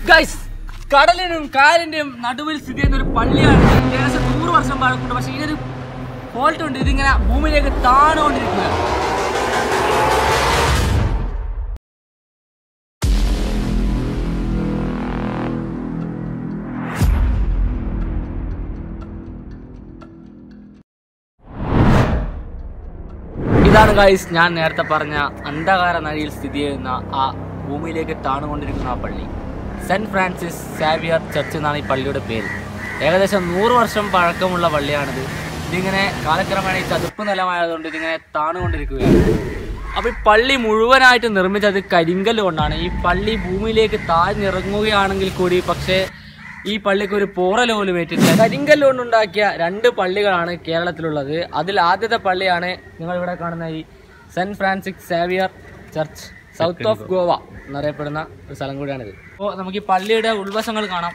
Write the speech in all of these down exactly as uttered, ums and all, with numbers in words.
Guys, കടലിനും കായലിന്റെയും നടുവിൽ സ്ഥിതി ചെയ്യുന്ന ഒരു പള്ളിയാണ്. ഏകദേശം നൂറ് വർഷം പഴക്കമുണ്ട്. പക്ഷെ ഇതിനൊരു ഫോൾട്ട് ഉണ്ട്, ഇതിങ്ങനെ ഭൂമിയിലേക്ക് താണുകൊണ്ടിരിക്കുക. ഇതാണ് ഗൈസ് ഞാൻ നേരത്തെ പറഞ്ഞ അന്ധകാര നദിയിൽ സ്ഥിതി ചെയ്യുന്ന ആ ഭൂമിയിലേക്ക് താണുകൊണ്ടിരിക്കുന്ന ആ പള്ളി. സെന്റ് ഫ്രാൻസിസ് സാവിയർ ചർച്ച് എന്നാണ് ഈ പള്ളിയുടെ പേര്. ഏകദേശം നൂറ് വർഷം പഴക്കമുള്ള പള്ളിയാണിത്. ഇതിങ്ങനെ കാലക്രമേണ ഈ ചതുപ്പ് നിലമായതുകൊണ്ട് ഇതിങ്ങനെ താണുകൊണ്ടിരിക്കുകയാണ്. അപ്പോൾ ഈ പള്ളി മുഴുവനായിട്ട് നിർമ്മിച്ചത് കരിങ്കല്ല് കൊണ്ടാണ്. ഈ പള്ളി ഭൂമിയിലേക്ക് താഴ്ന്നിറങ്ങുകയാണെങ്കിൽ കൂടി പക്ഷേ ഈ പള്ളിക്ക് ഒരു പോറൽ പോലും ഏറ്റിട്ടില്ല. കരിങ്കല്ല് കൊണ്ടുണ്ടാക്കിയ രണ്ട് പള്ളികളാണ് കേരളത്തിലുള്ളത്. അതിൽ ആദ്യത്തെ പള്ളിയാണ് നിങ്ങളിവിടെ കാണുന്ന ഈ saint Francis Xavier church, south of Goa എന്നറിയപ്പെടുന്ന ഒരു സ്ഥലം കൂടിയാണിത്. അപ്പോൾ നമുക്ക് ഈ പള്ളിയുടെ ഉൾവശങ്ങൾ കാണാം.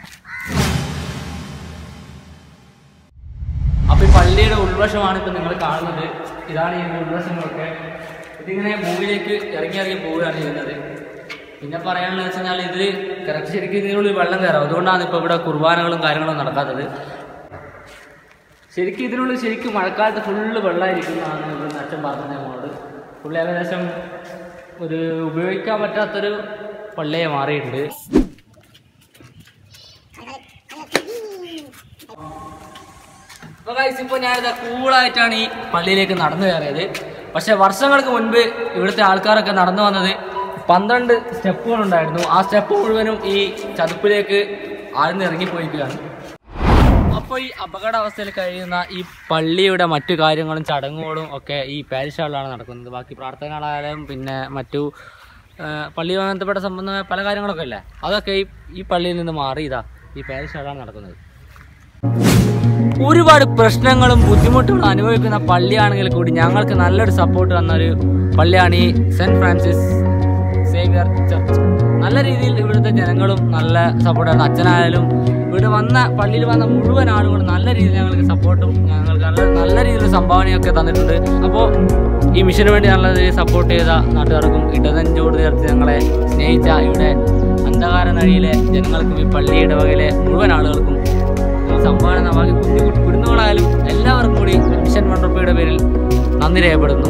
അപ്പോൾ ഈ പള്ളിയുടെ ഉൾവശമാണ് ഇപ്പോൾ നിങ്ങൾ കാണുന്നത്. ഇതാണ് ഈ ഉൾവശങ്ങളൊക്കെ. ഇതിങ്ങനെ ഭൂമിയിലേക്ക് ഇറങ്ങി ഇറങ്ങി പോവുകയാണ് ചെയ്യുന്നത്. പിന്നെ പറയാനുള്ളത് വെച്ച് കഴിഞ്ഞാൽ ഇതിൽ കറക്റ്റ് ശരിക്കും ഇതിനുള്ളിൽ വെള്ളം കയറാം. അതുകൊണ്ടാണ് ഇപ്പോൾ ഇവിടെ കുർബാനകളും കാര്യങ്ങളും നടക്കാത്തത്. ശരിക്കും ഇതിനുള്ളിൽ ശരിക്കും മഴക്കാലത്ത് ഫുള്ള് വെള്ളമായിരിക്കുന്നതാണ് ഇവിടുന്ന് അച്ഛൻ പറഞ്ഞത് ഞങ്ങളോട്. പുള്ളി ഏകദേശം ഒരു ഉപയോഗിക്കാൻ പറ്റാത്തൊരു പള്ളിയെ മാറിയിട്ടുണ്ട്. അപ്പോൾ ഗൈസ്, ഇപ്പോൾ ഞാനിത് കൂളായിട്ടാണ് ഈ പള്ളിയിലേക്ക് നടന്നു കയറിയത്. പക്ഷെ വർഷങ്ങൾക്ക് മുൻപ് ഇവിടുത്തെ ആൾക്കാരൊക്കെ നടന്നു വന്നത് പന്ത്രണ്ട് സ്റ്റെപ്പുകളുണ്ടായിരുന്നു. ആ സ്റ്റെപ്പ് മുഴുവനും ഈ ചതുപ്പിലേക്ക് ആഴ്ന്നിറങ്ങിപ്പോയിരിക്കുകയാണ്. അപ്പോൾ ഈ അപകടാവസ്ഥയിൽ കഴിയുന്ന ഈ പള്ളിയുടെ മറ്റു കാര്യങ്ങളും ചടങ്ങുകളും ഒക്കെ ഈ പാരിഷ് ഹാളിലാണ് നടക്കുന്നത്. ബാക്കി പ്രാർത്ഥനകളായാലും പിന്നെ മറ്റു പള്ളിയുമായി ബന്ധപ്പെട്ട സംബന്ധമായ പല കാര്യങ്ങളൊക്കെ അല്ലേ, അതൊക്കെ ഈ ഈ പള്ളിയിൽ നിന്ന് മാറി ഇതാ ഈ പാരിഷ് ഹാളിലാണ് നടക്കുന്നത്. ഒരുപാട് പ്രശ്നങ്ങളും ബുദ്ധിമുട്ടുകളും അനുഭവിക്കുന്ന പള്ളിയാണെങ്കിൽ കൂടി ഞങ്ങൾക്ക് നല്ലൊരു സപ്പോർട്ട് തന്നൊരു പള്ളിയാണ് ഈ സെന്റ് ഫ്രാൻസിസ് സേവിയർ ചർച്ച്. നല്ല രീതിയിൽ ഇവിടുത്തെ ജനങ്ങളും നല്ല സപ്പോർട്ടാണ്. അച്ഛനായാലും ഇവിടെ വന്ന പള്ളിയിൽ വന്ന മുഴുവൻ ആളുകളും നല്ല രീതിയിൽ ഞങ്ങൾക്ക് സപ്പോർട്ടും ഞങ്ങൾക്ക് നല്ല നല്ല രീതിയിൽ സംഭാവനയൊക്കെ തന്നിട്ടുണ്ട്. അപ്പോൾ ഈ മിഷന് വേണ്ടി നല്ല രീതിയിൽ സപ്പോർട്ട് ചെയ്ത നാട്ടുകാർക്കും ഇടനെഞ്ചോട് ചേർത്ത് ഞങ്ങളെ സ്നേഹിച്ച ഇവിടെ അന്ധകാര നഴിയിലെ ജനങ്ങൾക്കും ഈ പള്ളി ഇടവകയിലെ മുഴുവൻ ആളുകൾക്കും സംഭാവന നവാക്കി കുഞ്ഞു കുടുംബങ്ങളായാലും എല്ലാവർക്കും കൂടി മിഷൻ മൺട്രോപ്പിയുടെ പേരിൽ നന്ദി രേഖപ്പെടുന്നു.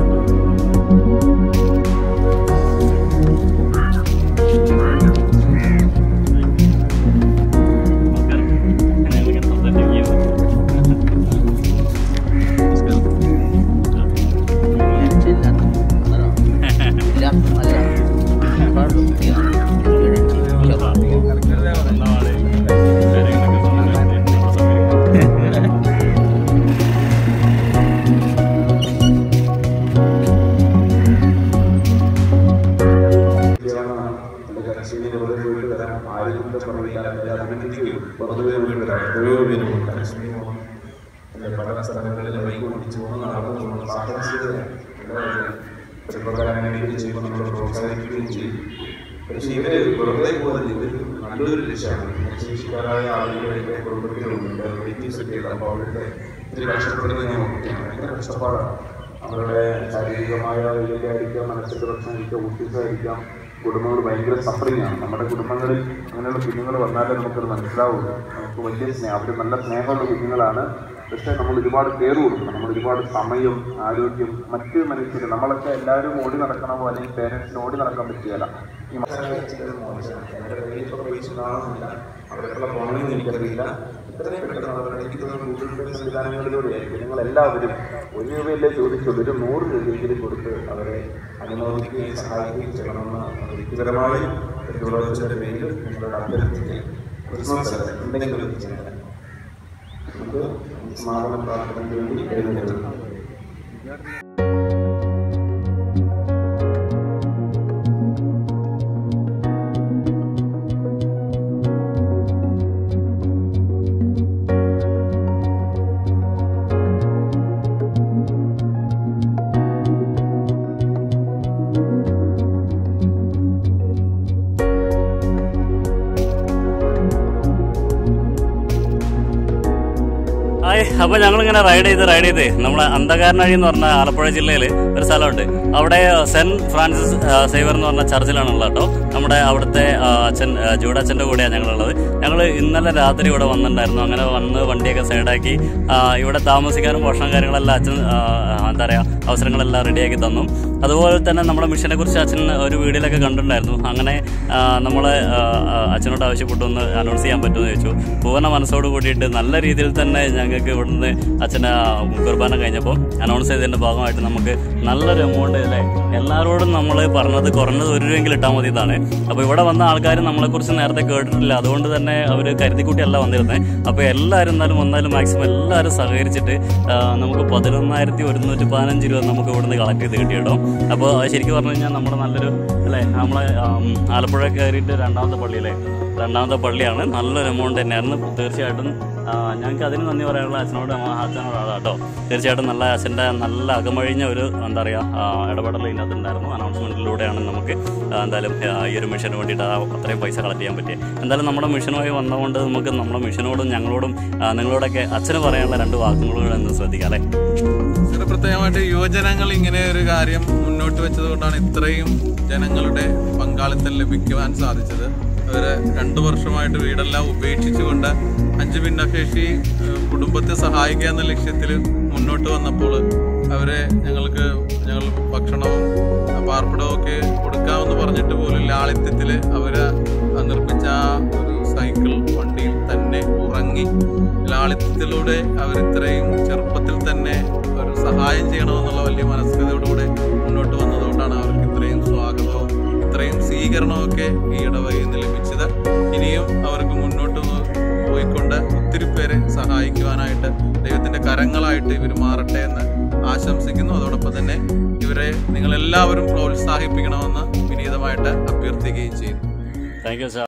പല സ്ഥലങ്ങളിൽ വൈകൊണ്ടിച്ച് നടന്നു സാഹസികതയാണ് ചെയ്യുമ്പോൾ നമ്മൾ പ്രോത്സാഹിപ്പിക്കുകയും ചെയ്യും. പക്ഷേ ഇവര് വെറുതെ പോകുന്നത് ഇവർ നല്ലൊരു ലക്ഷ്യമാണ്. ശേഷിക്കാരായ ആളുകളുടെ കുടുംബത്തിലുണ്ട് റിലേറ്റീവ്സൊക്കെ ഉണ്ട്. അപ്പോൾ അവരുടെ ഇത്തിരി കഷ്ടപ്പെടുന്നത് ഞാൻ നോക്കിയാണ്. ഭയങ്കര കഷ്ടപ്പാടാണ്. അവരുടെ ശാരീരികമായ വൈകല്യമായിരിക്കാം, മനസ്സിൻ്റെ പ്രശ്നമായിരിക്കാം, ഓട്ടിസമായിരിക്കാം. കുടുംബങ്ങൾ ഭയങ്കര സഫറിങ് ആണ്. നമ്മുടെ കുടുംബങ്ങളിൽ അങ്ങനെയുള്ള കുഞ്ഞുങ്ങൾ വന്നാലേ നമുക്കത് മനസ്സിലാവുള്ളൂ. നമുക്ക് വലിയ സ്നേഹം, അവർ നല്ല സ്നേഹമുള്ള കുഞ്ഞുങ്ങളാണ്. പക്ഷേ നമ്മൾ ഒരുപാട് കെയർ കൊടുക്കണം. നമ്മൾ ഒരുപാട് സമയം, ആരോഗ്യം, മറ്റ് മനുഷ്യർ നമ്മളൊക്കെ എല്ലാവരും ഓടി നടക്കണമോ അല്ലെങ്കിൽ പേരൻസിന് ഓടി നടക്കാൻ പറ്റുകയില്ല. ഈ എൻ്റെ കയ്യിലൊക്കെ പൈസ കാണുന്നില്ല, അവരൊക്കെ പോകണമെന്ന് എനിക്കറിയില്ല. ഇത്രയും പെട്ടെന്ന് അവരുടെ എനിക്ക് തോന്നുന്നു ഗൂഗിൾ പേ സംവിധാനങ്ങളിലൂടെയായിരിക്കും നിങ്ങളെല്ലാവരും ഒരു രൂപയല്ലേ ചോദിച്ചുള്ളൂ, ഒരു നൂറ് രൂപയെങ്കിലും കൊടുത്ത് അവരെ അനുമോദിക്കുകയും സഹായിക്കുകയും ചെയ്യണമെന്ന് വ്യക്തിപരമായി ദൂരദർശൻ്റെ പേരിൽ നിങ്ങളോട് അഭ്യർത്ഥിക്കുകയും ക്രിസ്മസ് എന്തെങ്കിലും ചെയ്യാൻ നമുക്ക് സമാപന പ്രാർത്ഥനയ്ക്ക് വേണ്ടി എഴുന്നേൽക്കുന്നു. ഹായ്, അപ്പോൾ ഞങ്ങളിങ്ങനെ റൈഡ് ചെയ്ത് റൈഡ് ചെയ്ത് നമ്മളെ അന്ധകാരനഴി എന്ന് പറഞ്ഞ ആലപ്പുഴ ജില്ലയിൽ ഒരു സ്ഥലമുണ്ട്. അവിടെ സെന്റ് ഫ്രാൻസിസ് സേവർ എന്ന് പറഞ്ഞ ചർച്ചിലാണുള്ളത് കേട്ടോ. നമ്മുടെ അവിടുത്തെ അച്ഛൻ ജൂഡാച്ചൻ്റെ കൂടെയാണ് ഞങ്ങളുള്ളത്. ഞങ്ങൾ ഇന്നലെ രാത്രി ഇവിടെ വന്നിട്ടുണ്ടായിരുന്നു. അങ്ങനെ വന്ന് വണ്ടിയൊക്കെ സൈഡാക്കി ഇവിടെ താമസിക്കാനും ഭക്ഷണം കാര്യങ്ങളെല്ലാം അച്ഛൻ എന്താ പറയുക അവസരങ്ങളെല്ലാം റെഡിയാക്കി തന്നു. അതുപോലെ തന്നെ നമ്മുടെ മിഷനെ കുറിച്ച് അച്ഛൻ ഒരു വീഡിയോയിലൊക്കെ കണ്ടിട്ടുണ്ടായിരുന്നു. അങ്ങനെ നമ്മൾ അച്ഛനോട് ആവശ്യപ്പെട്ടു ഒന്ന് അനൗൺസ് ചെയ്യാൻ പറ്റുമെന്ന് ചോദിച്ചു. പൂർണ്ണ മനസ്സോട് കൂടിയിട്ട് നല്ല രീതിയിൽ തന്നെ ഞങ്ങൾക്ക് ഇവിടുന്ന് അച്ഛനെ കുർബാന കഴിഞ്ഞപ്പോൾ അനൗൺസ് ചെയ്തതിൻ്റെ ഭാഗമായിട്ട് നമുക്ക് നല്ലൊരു എമൗണ്ട് അല്ലേ എല്ലാവരോടും നമ്മൾ പറഞ്ഞത് കുറഞ്ഞത് ഒരു രൂപയെങ്കിലും ഇട്ടാൽ മതി ഇതാണ്. അപ്പോൾ ഇവിടെ വന്ന ആൾക്കാർ നമ്മളെക്കുറിച്ച് നേരത്തെ കേട്ടിട്ടില്ല, അതുകൊണ്ട് തന്നെ അവർ കരുതിക്കൂട്ടിയല്ല വന്നിരുന്നത്. അപ്പോൾ എല്ലാവരും എന്നാലും വന്നാലും മാക്സിമം എല്ലാവരും സഹകരിച്ചിട്ട് നമുക്ക് പതിനൊന്നായിരത്തി ഒരുന്നൂറ്റി പതിനഞ്ച് രൂപ നമുക്ക് ഇവിടുന്ന് കളക്ട് ചെയ്ത് കിട്ടിയിട്ടോ. അപ്പോൾ ശരിക്കും പറഞ്ഞു കഴിഞ്ഞാൽ നമ്മുടെ നല്ലൊരു അല്ലേ നമ്മളെ ആലപ്പുഴ കയറിയിട്ട് രണ്ടാമത്തെ പള്ളിയിലെ രണ്ടാമത്തെ പള്ളിയാണ്. നല്ലൊരു എമൗണ്ട് തന്നെയായിരുന്നു. തീർച്ചയായിട്ടും ഞങ്ങൾക്ക് അതിന് നന്ദി പറയാനുള്ള അച്ഛനോട് അച്ഛനോടാണ് കേട്ടോ. തീർച്ചയായിട്ടും നല്ല അച്ഛൻ്റെ നല്ല അകമഴിഞ്ഞ ഒരു എന്താ പറയുക ഇടപെടൽ ഇതിനകത്തുണ്ടായിരുന്നു. അനൗൺസ്മെൻറ്റിലൂടെയാണ് നമുക്ക് എന്തായാലും ഈ ഒരു മിഷന് വേണ്ടിയിട്ട് അത്രയും പൈസ കളക്ട് ചെയ്യാൻ പറ്റിയത്. എന്തായാലും നമ്മുടെ മിഷനുമായി വന്നതുകൊണ്ട് നമുക്ക് നമ്മുടെ മിഷനോടും ഞങ്ങളോടും നിങ്ങളോടൊക്കെ അച്ഛന് പറയാനുള്ള രണ്ട് വാക്കുകളോട് എന്ന് ശ്രദ്ധിക്കാം അല്ലേ. പ്രത്യേകമായിട്ട് യുവജനങ്ങൾ ഇങ്ങനെ ഒരു കാര്യം മുന്നോട്ട് വെച്ചത് കൊണ്ടാണ് ഇത്രയും ജനങ്ങളുടെ പങ്കാളിത്തം ലഭിക്കുവാൻ സാധിച്ചത്. അവര് രണ്ടു വർഷമായിട്ട് വീടെല്ലാം ഉപേക്ഷിച്ചുകൊണ്ട് അഞ്ച് ഭിന്നശേഷി കുടുംബത്തെ സഹായിക്കുക എന്ന ലക്ഷ്യത്തിൽ മുന്നോട്ട് വന്നപ്പോൾ അവരെ ഞങ്ങൾക്ക് ഞങ്ങൾ ഭക്ഷണവും പാർപ്പിടവും ഒക്കെ കൊടുക്കാമെന്ന് പറഞ്ഞിട്ട് പോലും ലാളിത്യത്തിൽ അവര് നിർമ്മിച്ച ആ ഒരു സൈക്കിൾ വണ്ടിയിൽ തന്നെ ഉറങ്ങി ലാളിത്യത്തിലൂടെ അവരിത്രയും ചെറുപ്പത്തിൽ തന്നെ ഒരു സഹായം ചെയ്യണമെന്നുള്ള വലിയ മനസ്കതയോടുകൂടെ മുന്നോട്ട് വന്നതുകൊണ്ടാണ് അവർക്ക് ഇത്രയും സ്വാഗതവും ഇത്രയും സ്വീകരണമൊക്കെ ഈ ഇടവകയിൽ നിന്ന് ലഭിച്ചത്. ഇനിയും അവർക്ക് മുന്നോട്ട് പോയിക്കൊണ്ട് ഒത്തിരി പേരെ സഹായിക്കുവാനായിട്ട് ദൈവത്തിൻ്റെ കരങ്ങളായിട്ട് ഇവർ മാറട്ടെ എന്ന് ആശംസിക്കുന്നു. അതോടൊപ്പം തന്നെ ഇവരെ നിങ്ങളെല്ലാവരും പ്രോത്സാഹിപ്പിക്കണമെന്ന് വിനീതമായിട്ട് അഭ്യർത്ഥിക്കുകയും ചെയ്യുന്നു. Thank you sir.